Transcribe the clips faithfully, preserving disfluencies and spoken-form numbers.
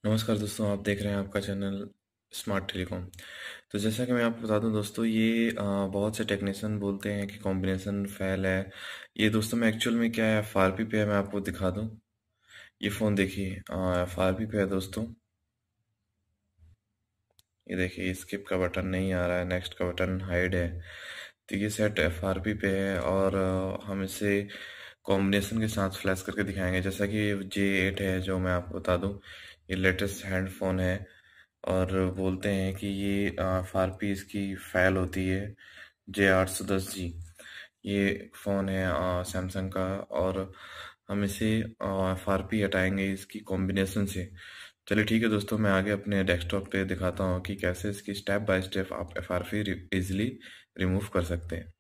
नमस्कार दोस्तों, आप देख रहे हैं आपका चैनल स्मार्ट टेलीकॉम। तो जैसा कि मैं आपको बता दूं दोस्तों, ये अ, बहुत से टेक्नीशियन बोलते हैं कि कॉम्बिनेशन फेल है। ये दोस्तों में एक्चुअल में क्या है, एफ आर पी पे है। मैं आपको दिखा दूं, ये फ़ोन देखिए, एफ आर पी पे है दोस्तों। ये देखिए, स्किप का बटन नहीं आ रहा है, नेक्स्ट का बटन हाइड है। तो ये सेट एफ आर पी पे है और अ, हम इसे कॉम्बिनेशन के साथ फ्लैश करके दिखाएंगे। जैसा कि जे एट है, जो मैं आपको बता दूं, ये लेटेस्ट हैंडफोन है। और बोलते हैं कि ये एफ आर पी इसकी फ़ैल होती है, जे आठ सौ दस जी। ये फ़ोन है सैमसंग का, और हम इसे एफ आर पी हटाएंगे इसकी कॉम्बिनेशन से। चलिए ठीक है दोस्तों, मैं आगे अपने डेस्कटॉप पे दिखाता हूँ कि कैसे इसकी स्टेप बाय स्टेप आप F R P easily remove कर सकते हैं।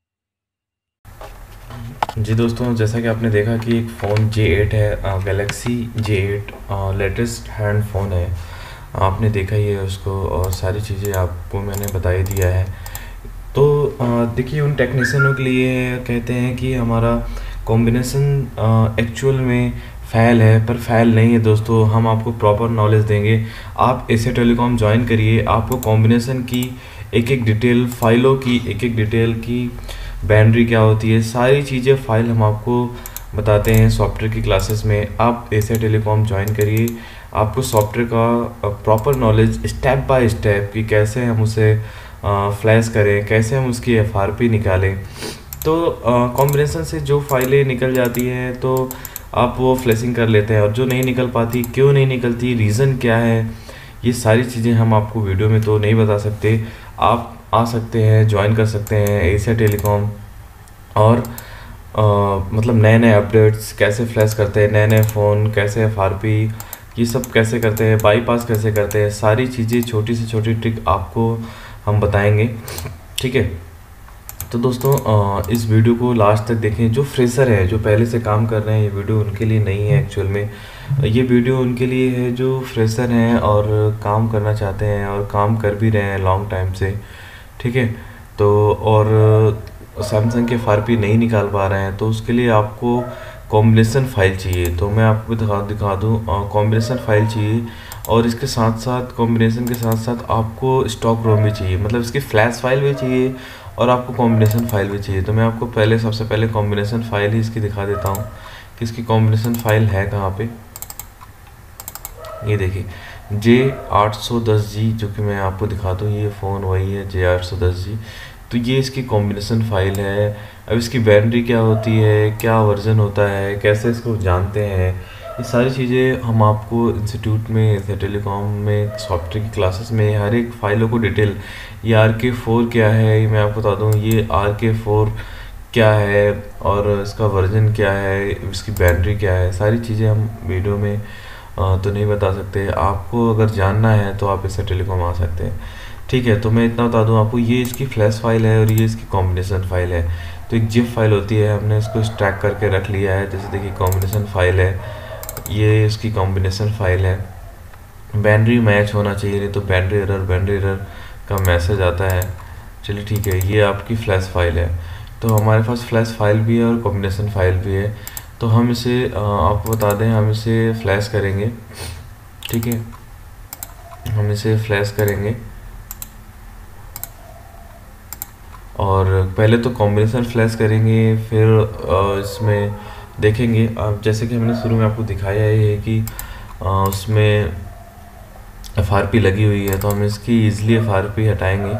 जी दोस्तों, जैसा कि आपने देखा कि एक फ़ोन जे एट है, Galaxy J eight latest hand phone है। आपने देखा ही है उसको, और सारी चीज़ें आपको मैंने बता ही दिया है। तो अ, देखिए, उन टेक्नीशियनों के लिए कहते हैं कि हमारा कॉम्बिनेशन एक्चुअल में फ़ैल है, पर फ़ैल नहीं है दोस्तों। हम आपको प्रॉपर नॉलेज देंगे। आप एशिया टेलीकॉम ज्वाइन करिए, आपको कॉम्बिनेशन की एक एक डिटेल, फाइलों की एक एक डिटेल की, बाइनरी क्या होती है, सारी चीज़ें फाइल हम आपको बताते हैं सॉफ्टवेयर की क्लासेस में। आप एशिया टेलीकॉम ज्वाइन करिए, आपको सॉफ्टवेयर का proper knowledge step by step कि कैसे हम उसे फ्लैश करें, कैसे हम उसकी एफ आर पी निकालें। तो कॉम्बिनेशन से जो फाइलें निकल जाती हैं तो आप वो फ्लैशिंग कर लेते हैं, और जो नहीं निकल पाती, क्यों नहीं निकलती, रीज़न क्या है, ये सारी चीज़ें हम आपको वीडियो में तो नहीं बता सकते। आप आ सकते हैं, ज्वाइन कर सकते हैं एशिया टेलीकॉम, और आ, मतलब नए नए अपडेट्स कैसे फ्लैश करते हैं, नए नए फ़ोन कैसे एफ आर पी, ये सब कैसे करते हैं, बाईपास कैसे करते हैं, सारी चीज़ें छोटी से छोटी ट्रिक आपको हम बताएंगे। ठीक है, तो दोस्तों आ, इस वीडियो को लास्ट तक देखें। जो फ्रेशर है, जो पहले से काम कर रहे हैं, ये वीडियो उनके लिए नहीं है एक्चुअल में। ये वीडियो उनके लिए है जो फ्रेशर हैं और काम करना चाहते हैं, और काम कर भी रहे हैं लॉन्ग टाइम से। ठीक है, तो और सैमसंग के एफ आर पी नहीं निकाल पा रहे हैं, तो उसके लिए आपको कॉम्बिनेशन फाइल चाहिए। तो मैं आपको दिखा दिखा दूँ, कॉम्बिनेशन फाइल चाहिए, और इसके साथ साथ कॉम्बिनेशन के साथ साथ आपको स्टॉक रोम भी चाहिए, मतलब इसकी फ्लैश फाइल भी चाहिए और आपको कॉम्बिनेशन फाइल भी चाहिए। तो मैं आपको पहले सबसे पहले कॉम्बिनेशन फाइल ही इसकी दिखा देता हूँ कि इसकी कॉम्बिनेशन फाइल है कहाँ पे। ये देखिए, जे आठ सौ दस जी, जो कि मैं आपको दिखाता हूँ, ये फ़ोन वही है जे आठ सौ दस जी। तो ये इसकी कॉम्बिनेशन फाइल है। अब इसकी बैटरी क्या होती है, क्या वर्जन होता है, कैसे इसको जानते हैं, ये सारी चीज़ें हम आपको इंस्टीट्यूट में, एशिया टेलीकॉम में, सॉफ्टवेयर की क्लासेस में हर एक फाइलों को डिटेल, ये आर के फोर क्या है, ये मैं आपको बता दूँ, ये आर के फोर क्या है, और इसका वर्जन क्या है, इसकी बैटरी क्या है, सारी चीज़ें हम वीडियो में अ, तो नहीं बता सकते। आपको अगर जानना है तो आप एशिया टेलीकॉम आ सकते हैं। ठीक है, तो मैं इतना बता दूं आपको, ये इसकी फ्लैश फाइल है और ये इसकी कॉम्बिनेशन फाइल है। तो एक जिप फाइल होती है, हमने इसको एक्सट्रैक्ट करके रख लिया है। जैसे देखिए, कॉम्बिनेशन फाइल है, ये इसकी कॉम्बिनेशन फाइल है। बाइनरी मैच होना चाहिए, नहीं तो बाइनरी एरर बाइनरी एरर का मैसेज आता है। चलिए ठीक है, ये आपकी फ्लैश फाइल है। तो हमारे पास फ्लैश फाइल भी है और कॉम्बिनेशन फाइल भी है। तो हम इसे अ, आपको बता दें, हम इसे फ्लैश करेंगे। ठीक है, हम इसे फ्लैश करेंगे, और पहले तो कॉम्बिनेशन फ्लैश करेंगे, फिर अ, इसमें देखेंगे। अब जैसे कि हमने शुरू में आपको दिखाया है कि अ, उसमें एफ आर पी लगी हुई है, तो हम इसकी ईजिली एफ आर पी हटाएंगे।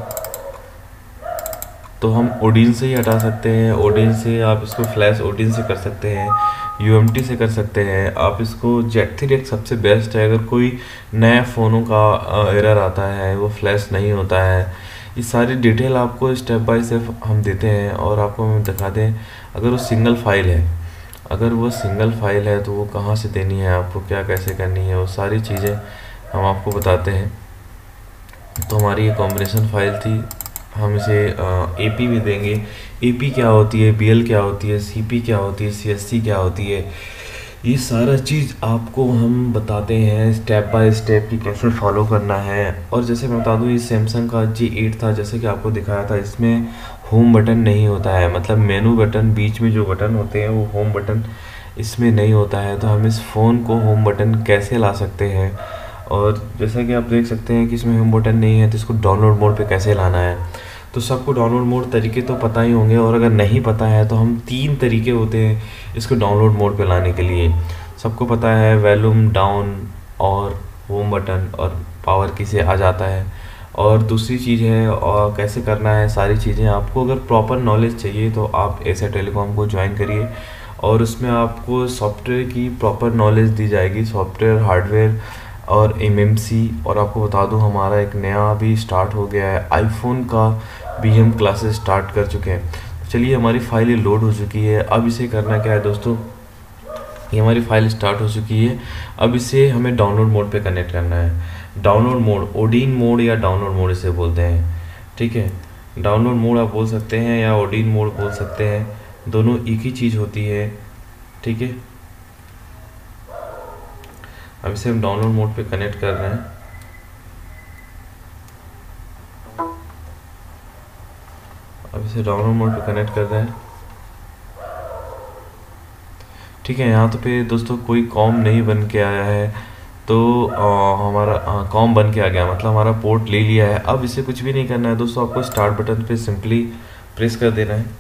तो हम ओडिन से ही हटा सकते हैं। ओडिन से आप इसको फ्लैश ओडिन से कर सकते हैं, यू एम टी से कर सकते हैं। आप इसको जेट थ्री डेक सबसे बेस्ट है। अगर कोई नए फ़ोनों का एरर आता है, वो फ्लैश नहीं होता है, ये सारी डिटेल आपको स्टेप बाय स्टेप हम देते हैं, और आपको हम दिखाते हैं। अगर वो सिंगल फाइल है, अगर वो सिंगल फाइल है तो वो कहाँ से देनी है, आपको क्या कैसे करनी है, वो सारी चीज़ें हम आपको बताते हैं। तो हमारी ये कॉम्बिनेशन फाइल थी, हम इसे ए पी भी देंगे। ए पी क्या होती है, बी एल क्या होती है, सी पी क्या होती है, सी एस सी क्या होती है, ये सारा चीज़ आपको हम बताते हैं स्टेप बाय स्टेप कि कैसे फॉलो करना है। और जैसे मैं बता दूं, ये सैमसंग का जे एट था, जैसे कि आपको दिखाया था, इसमें होम बटन नहीं होता है, मतलब मेनू बटन, बीच में जो बटन होते हैं वो होम बटन इसमें नहीं होता है। तो हम इस फ़ोन को होम बटन कैसे ला सकते हैं, और जैसा कि आप देख सकते हैं कि इसमें होम बटन नहीं है, तो इसको डाउनलोड मोड पे कैसे लाना है। तो सबको डाउनलोड मोड तरीके तो पता ही होंगे, और अगर नहीं पता है तो हम तीन तरीके होते हैं इसको डाउनलोड मोड पे लाने के लिए। सबको पता है वॉल्यूम डाउन और होम बटन और पावर की से आ जाता है। और दूसरी चीज़ है और कैसे करना है, सारी चीज़ें आपको अगर प्रॉपर नॉलेज चाहिए तो आप एशिया टेलीकॉम को ज्वाइन करिए, और उसमें आपको सॉफ्टवेयर की प्रॉपर नॉलेज दी जाएगी, सॉफ्टवेयर, हार्डवेयर और एमएमसी। और आपको बता दूं हमारा एक नया भी स्टार्ट हो गया है, आईफोन का भी हम क्लासेस स्टार्ट कर चुके हैं। तो चलिए, हमारी फाइल ये लोड हो चुकी है। अब इसे करना क्या है दोस्तों, ये हमारी फाइल स्टार्ट हो चुकी है। अब इसे हमें डाउनलोड मोड पे कनेक्ट करना है। डाउनलोड मोड, ओडीन मोड या डाउनलोड मोड इसे बोलते हैं, ठीक है। डाउनलोड मोड आप बोल सकते हैं या ओडीन मोड बोल सकते हैं, दोनों एक ही चीज़ होती है, ठीक है। अब इसे हम डाउनलोड मोड पे कनेक्ट कर रहे हैं। अब इसे डाउनलोड मोड पे कनेक्ट कर रहे हैं, ठीक है। यहाँ तो पे दोस्तों कोई कॉम नहीं बन के आया है, तो आ, हमारा कॉम बन के आ गया, मतलब हमारा पोर्ट ले लिया है। अब इसे कुछ भी नहीं करना है दोस्तों, आपको स्टार्ट बटन पे सिंपली प्रेस कर देना है।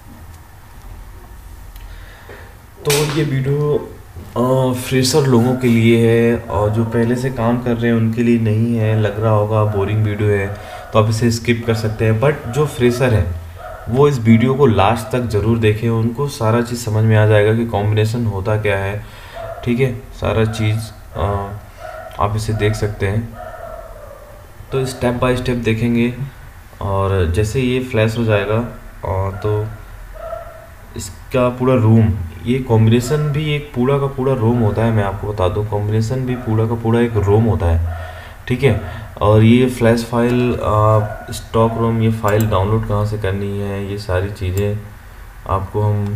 तो ये वीडियो फ्रेशर लोगों के लिए है, और जो पहले से काम कर रहे हैं उनके लिए नहीं है। लग रहा होगा बोरिंग वीडियो है तो आप इसे स्किप कर सकते हैं, बट जो फ्रेशर है वो इस वीडियो को लास्ट तक ज़रूर देखें, उनको सारा चीज़ समझ में आ जाएगा कि कॉम्बिनेशन होता क्या है, ठीक है। सारा चीज़ आप इसे देख सकते हैं। तो स्टेप बाय स्टेप देखेंगे, और जैसे ये फ्लैश हो जाएगा और तो इसका पूरा रूम, ये कॉम्बिनेशन भी एक पूरा का पूरा रोम होता है। मैं आपको बता दूं, कॉम्बिनेशन भी पूरा का पूरा एक रोम होता है, ठीक है। और ये फ्लैश फाइल, स्टॉक रोम, ये फाइल डाउनलोड कहाँ से करनी है, ये सारी चीज़ें आपको हम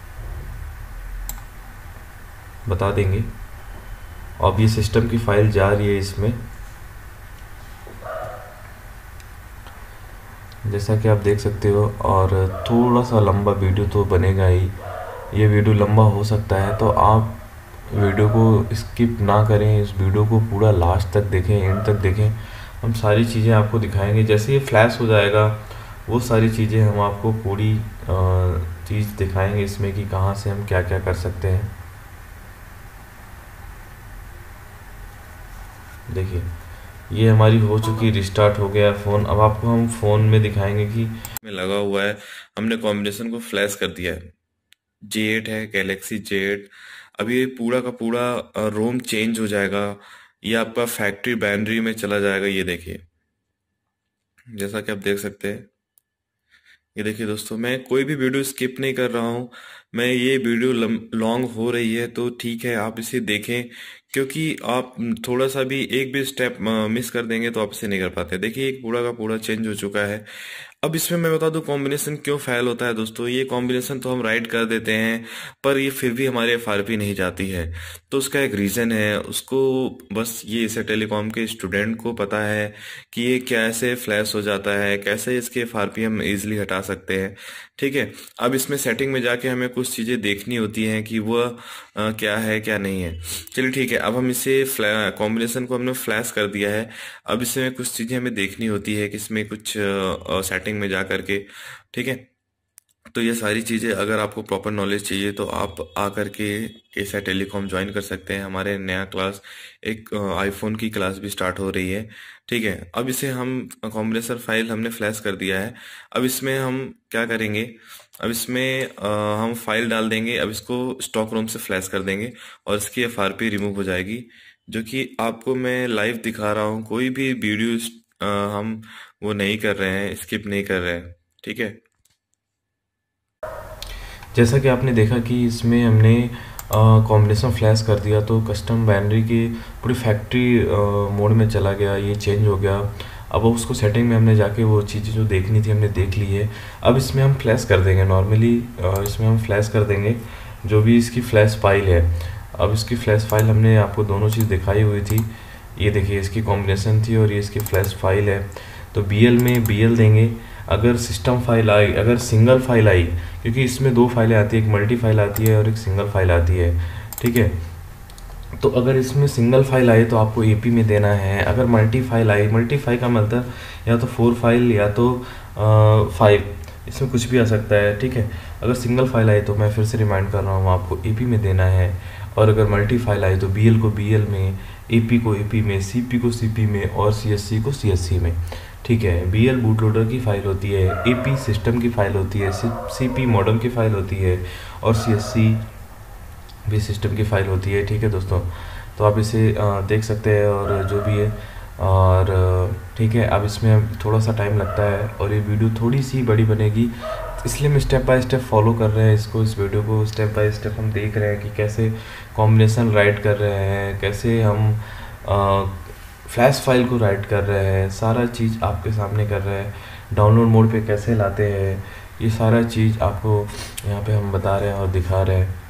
बता देंगे। अब ये सिस्टम की फाइल जा रही है इसमें, जैसा कि आप देख सकते हो। और थोड़ा सा लंबा वीडियो तो बनेगा ही, ये वीडियो लंबा हो सकता है, तो आप वीडियो को स्किप ना करें, इस वीडियो को पूरा लास्ट तक देखें, एंड तक देखें। हम सारी चीज़ें आपको दिखाएंगे, जैसे ये फ्लैश हो जाएगा वो सारी चीज़ें हम आपको पूरी चीज़ दिखाएंगे इसमें कि कहाँ से हम क्या क्या कर सकते हैं। देखिए, ये हमारी हो चुकी, रिस्टार्ट हो गया फ़ोन। अब आपको हम फ़ोन में दिखाएंगे कि में लगा हुआ है, हमने कॉम्बिनेशन को फ्लैश कर दिया है। जे एट है, गैलेक्सी जे एट। अब ये पूरा का पूरा रोम चेंज हो जाएगा, ये आपका फैक्ट्री बाइनरी में चला जाएगा। ये देखिए, जैसा कि आप देख सकते हैं, ये देखिए दोस्तों, मैं कोई भी वीडियो स्किप नहीं कर रहा हूँ। मैं ये वीडियो लॉन्ग हो रही है तो ठीक है, आप इसे देखें, क्योंकि आप थोड़ा सा भी एक भी स्टेप मिस कर देंगे तो आप इसे नहीं कर पाते। देखिए, एक पूरा का पूरा चेंज हो चुका है। अब इसमें मैं बता दूं कॉम्बिनेशन क्यों फेल होता है दोस्तों। ये कॉम्बिनेशन तो हम राइट कर देते हैं, पर ये फिर भी हमारे एफआरपी नहीं जाती है। तो उसका एक रीज़न है, उसको बस ये एशिया टेलीकॉम के स्टूडेंट को पता है कि ये कैसे फ्लैश हो जाता है, कैसे इसके एफआरपी हम इजीली हटा सकते हैं, ठीक है। अब इसमें सेटिंग में जाके हमें कुछ चीज़ें देखनी होती हैं कि वह क्या है क्या नहीं है। चलिए ठीक है, अब हम इसे कॉम्बिनेशन को हमने फ्लैश कर दिया है। अब इसमें कुछ चीज़ें हमें देखनी होती है कि इसमें कुछ सेटिंग में जा करके, ठीक है। तो ये सारी चीज़ें अगर आपको प्रॉपर नॉलेज चाहिए तो आप आकर के एशिया टेलीकॉम ज्वाइन कर सकते हैं। हमारे नया क्लास, एक आईफोन की क्लास भी स्टार्ट हो रही है, ठीक है। अब इसे हम कॉम्बिनेशन फाइल हमने फ्लैश कर दिया है। अब इसमें हम क्या करेंगे, अब इसमें आ, हम फाइल डाल देंगे। अब इसको स्टॉक रूम से फ्लैश कर देंगे और इसकी एफआरपी रिमूव हो जाएगी, जो कि आपको मैं लाइव दिखा रहा हूँ। कोई भी वीडियो हम वो नहीं कर रहे हैं, स्किप नहीं कर रहे हैं, ठीक है। जैसा कि आपने देखा कि इसमें हमने कॉम्बिनेशन फ्लैश कर दिया तो कस्टम बाइनरी की पूरी फैक्ट्री मोड में चला गया, ये चेंज हो गया। अब उसको सेटिंग में हमने जाके वो चीज़ें जो देखनी थी हमने देख ली है। अब इसमें हम फ्लैश कर देंगे, नॉर्मली इसमें हम फ्लैश कर देंगे जो भी इसकी फ्लैश फाइल है। अब इसकी फ्लैश फाइल हमने आपको दोनों चीज़ दिखाई हुई थी, ये देखिए इसकी कॉम्बिनेशन थी और ये इसकी फ्लैश फाइल है। तो बी एल में बी एल देंगे। अगर सिस्टम फाइल आई, अगर सिंगल फाइल आई, क्योंकि इसमें दो फाइलें आती है, एक मल्टी फाइल आती है और एक सिंगल फाइल आती है, ठीक है। तो अगर इसमें सिंगल फाइल आई तो आपको एपी में देना है। अगर मल्टी फाइल आई, मल्टी फाइल का मतलब या तो फोर फाइल या तो फाइव, इसमें कुछ भी आ सकता है, ठीक है। अगर सिंगल फाइल आई तो मैं फिर से रिमाइंड कर रहा हूँ, आपको एपी में देना है। और अगर मल्टी फाइल आई तो बीएल को बीएल में, एपी को एपी में, सीपी को सीपी में और सीएससी को सीएससी में, ठीक है। बीएल बूट लोडर की फ़ाइल होती है, एपी सिस्टम की फ़ाइल होती है, सीपी मॉडेम की फ़ाइल होती है और सीएससी भी सिस्टम की फ़ाइल होती है, ठीक है दोस्तों। तो आप इसे आ, देख सकते हैं और जो भी है, और ठीक है। अब इसमें थोड़ा सा टाइम लगता है और ये वीडियो थोड़ी सी बड़ी बनेगी, इसलिए हम स्टेप बाय स्टेप फॉलो कर रहे हैं इसको, इस वीडियो को स्टेप बाय स्टेप हम देख रहे हैं कि कैसे कॉम्बिनेशन राइट कर रहे हैं, कैसे हम फ्लैश फाइल को राइट कर रहे हैं, सारा चीज़ आपके सामने कर रहे हैं। डाउनलोड मोड पे कैसे लाते हैं, ये सारा चीज़ आपको यहाँ पे हम बता रहे हैं और दिखा रहे हैं।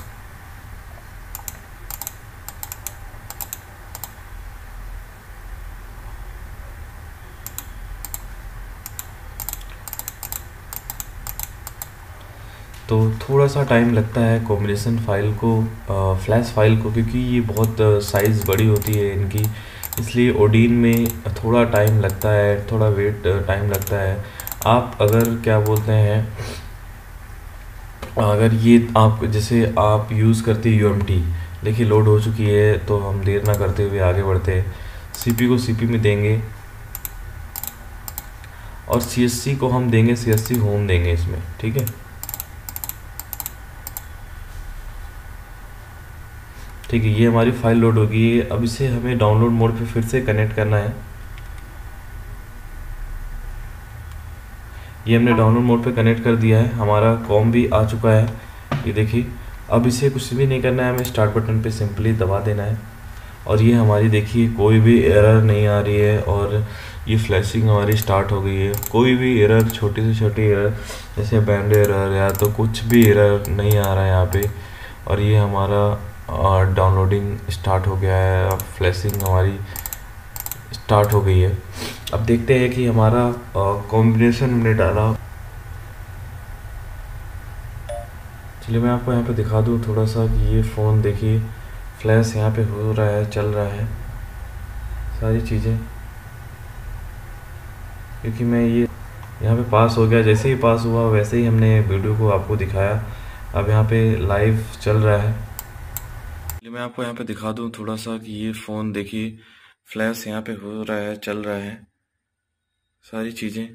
तो थोड़ा सा टाइम लगता है कॉम्बिनेशन फ़ाइल को, फ्लैश फाइल को, क्योंकि ये बहुत साइज़ बड़ी होती है इनकी, इसलिए ओडीन में थोड़ा टाइम लगता है, थोड़ा वेट टाइम लगता है। आप अगर क्या बोलते हैं, अगर ये आप जैसे आप यूज़ करते यू एम टी, देखिए लोड हो चुकी है, तो हम देर ना करते हुए आगे बढ़ते हैं। सीपी को सीपी में देंगे और सीएससी को हम देंगे, सीएससी होम देंगे इसमें, ठीक है। ठीक है, ये हमारी फाइल लोड होगी। अब इसे हमें डाउनलोड मोड पे फिर से कनेक्ट करना है। ये हमने डाउनलोड मोड पे कनेक्ट कर दिया है, हमारा कॉम भी आ चुका है, ये देखिए। अब इसे कुछ भी नहीं करना है, हमें स्टार्ट बटन पे सिंपली दबा देना है और ये हमारी देखिए कोई भी एरर नहीं आ रही है और ये फ्लैशिंग हमारी स्टार्ट हो गई है। कोई भी एरर, छोटी से छोटी एरर जैसे बैंड एरर या तो कुछ भी एरर नहीं आ रहा है यहाँ पे। और ये हमारा डाउनलोडिंग स्टार्ट हो गया है, अब फ्लैशिंग हमारी स्टार्ट हो गई है। अब देखते हैं कि हमारा कॉम्बिनेशन हमने डाला। चलिए मैं आपको यहाँ पे दिखा दूँ थोड़ा सा कि ये फ़ोन देखिए फ्लैश यहाँ पे हो रहा है, चल रहा है सारी चीज़ें, क्योंकि मैं ये यहाँ पे पास हो गया। जैसे ही पास हुआ वैसे ही हमने वीडियो को आपको दिखाया। अब यहाँ पे लाइव चल रहा है। चलिए मैं आपको यहाँ पे दिखा दूँ थोड़ा सा कि ये फ़ोन देखिए फ्लैश यहाँ पे हो रहा है, चल रहा है सारी चीज़ें,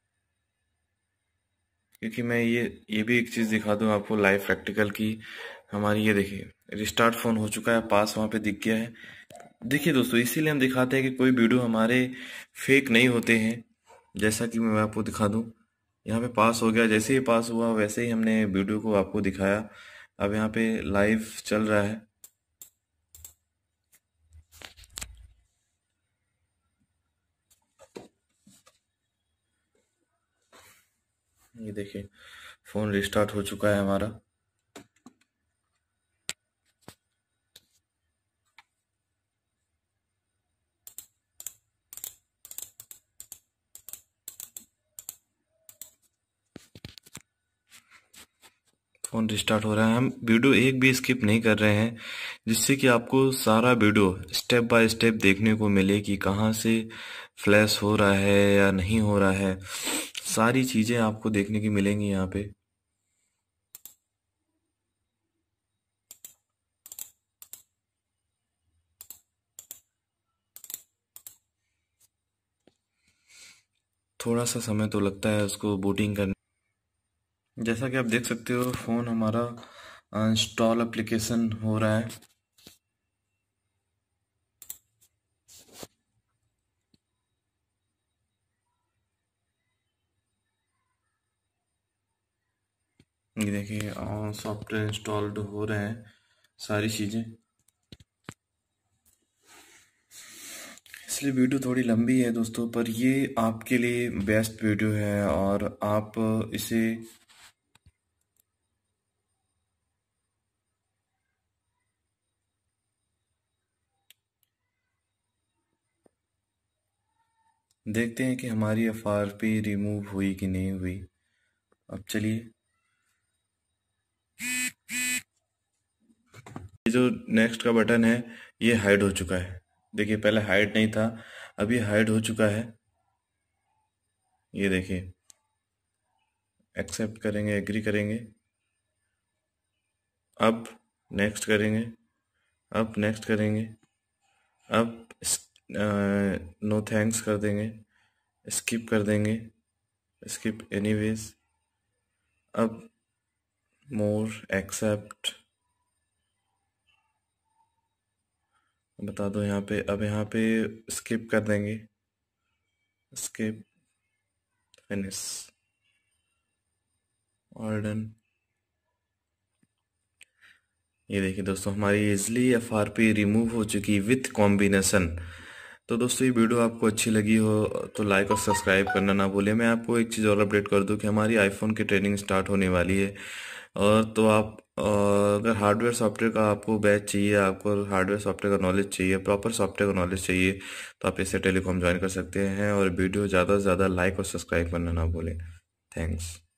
क्योंकि मैं ये ये भी एक चीज़ दिखा दूँ आपको लाइव प्रैक्टिकल की। हमारी ये देखिए रिस्टार्ट फ़ोन हो चुका है, पास वहाँ पे दिख गया है। देखिए दोस्तों, इसीलिए हम दिखाते हैं कि कोई वीडियो हमारे फेक नहीं होते हैं। जैसा कि मैं आपको दिखा दूँ, यहाँ पे पास हो गया, जैसे ही पास हुआ वैसे ही हमने वीडियो को आपको दिखाया। अब यहाँ पे लाइव चल रहा है। ये देखिए फ़ोन रिस्टार्ट हो चुका है हमारा। फ़ोन रिस्टार्ट हो रहा है। हम वीडियो एक भी स्किप नहीं कर रहे हैं, जिससे कि आपको सारा वीडियो स्टेप बाय स्टेप देखने को मिले कि कहाँ से फ्लैश हो रहा है या नहीं हो रहा है। सारी चीज़ें आपको देखने की मिलेंगी यहाँ पे। थोड़ा सा समय तो लगता है उसको बूटिंग करने। जैसा कि आप देख सकते हो फ़ोन हमारा इंस्टॉल एप्लीकेशन हो रहा है। ये देखिए सॉफ्टवेयर इंस्टॉल्ड हो रहे हैं सारी चीज़ें। इसलिए वीडियो थोड़ी लंबी है दोस्तों, पर ये आपके लिए बेस्ट वीडियो है और आप इसे देखते हैं कि हमारी एफ आर पी रिमूव हुई कि नहीं हुई। अब चलिए ये जो नेक्स्ट का बटन है ये हाइड हो चुका है। देखिए पहले हाइड नहीं था, अभी हाइड हो चुका है। ये देखिए, एक्सेप्ट करेंगे, एग्री करेंगे, अब नेक्स्ट करेंगे, अब नेक्स्ट करेंगे, अब नो थैंक्स कर देंगे, स्किप कर देंगे, स्किप एनीवेज, अब मोर, एक्सेप्ट, बता दो यहाँ पे, अब यहाँ पे स्किप कर देंगे, स्किप, फिनिश, और डन। ये देखिए दोस्तों, हमारी easily F R P remove हो चुकी विथ कॉम्बिनेशन। तो दोस्तों ये वीडियो आपको अच्छी लगी हो तो लाइक और सब्सक्राइब करना ना भूलिए। मैं आपको एक चीज़ और अपडेट कर दूं कि हमारी आईफोन की ट्रेनिंग स्टार्ट होने वाली है, और तो आप अ, अगर हार्डवेयर सॉफ्टवेयर का आपको बैच चाहिए, आपको हार्डवेयर सॉफ्टवेयर का नॉलेज चाहिए, प्रॉपर सॉफ्टवेयर का नॉलेज चाहिए, तो आप इससे टेलीकॉम ज्वाइन कर सकते हैं। और वीडियो ज़्यादा से ज़्यादा लाइक और सब्सक्राइब करना ना भूलें। थैंक्स।